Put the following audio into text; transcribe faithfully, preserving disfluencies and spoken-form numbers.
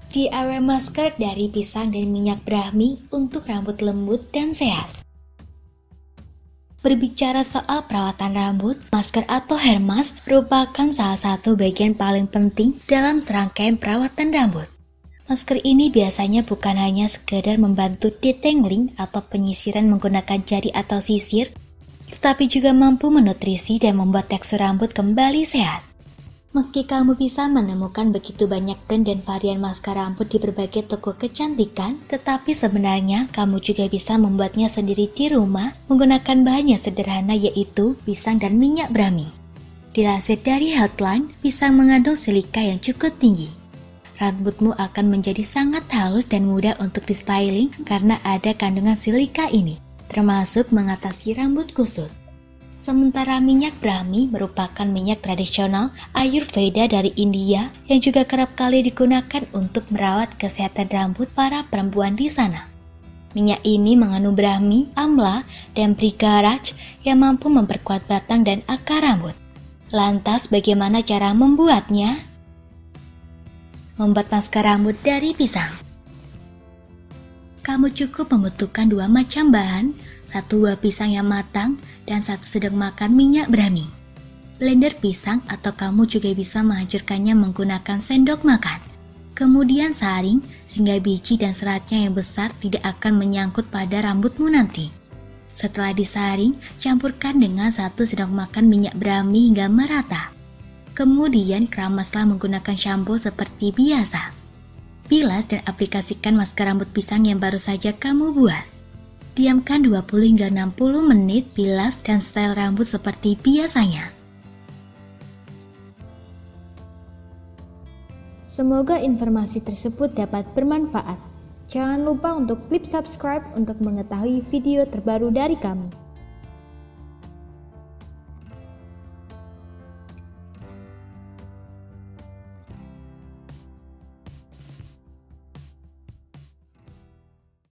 D I Y masker dari pisang dan minyak Brahmi untuk rambut lembut dan sehat. Berbicara soal perawatan rambut, masker atau hair mask merupakan salah satu bagian paling penting dalam serangkaian perawatan rambut. Masker ini biasanya bukan hanya sekedar membantu detangling atau penyisiran menggunakan jari atau sisir, tetapi juga mampu menutrisi dan membuat tekstur rambut kembali sehat. Meski kamu bisa menemukan begitu banyak brand dan varian masker rambut di berbagai toko kecantikan, tetapi sebenarnya kamu juga bisa membuatnya sendiri di rumah menggunakan bahan yang sederhana yaitu pisang dan minyak Brahmi. Dilansir dari Healthline, pisang mengandung silika yang cukup tinggi. Rambutmu akan menjadi sangat halus dan mudah untuk di-styling karena ada kandungan silika ini, termasuk mengatasi rambut kusut. Sementara minyak Brahmi merupakan minyak tradisional Ayurveda dari India yang juga kerap kali digunakan untuk merawat kesehatan rambut para perempuan di sana. Minyak ini mengandung Brahmi, amla, dan brigaraj yang mampu memperkuat batang dan akar rambut. Lantas bagaimana cara membuatnya? Membuat masker rambut dari pisang. Kamu cukup membutuhkan dua macam bahan, satu buah pisang yang matang, dan satu sendok makan minyak Brahmi. Blender pisang atau kamu juga bisa menghancurkannya menggunakan sendok makan. Kemudian saring sehingga biji dan seratnya yang besar tidak akan menyangkut pada rambutmu nanti. Setelah disaring, campurkan dengan satu sendok makan minyak Brahmi hingga merata. Kemudian keramaslah menggunakan shampoo seperti biasa. Bilas dan aplikasikan masker rambut pisang yang baru saja kamu buat. Diamkan dua puluh hingga enam puluh menit, bilas dan style rambut seperti biasanya. Semoga informasi tersebut dapat bermanfaat. Jangan lupa untuk klik subscribe untuk mengetahui video terbaru dari kami.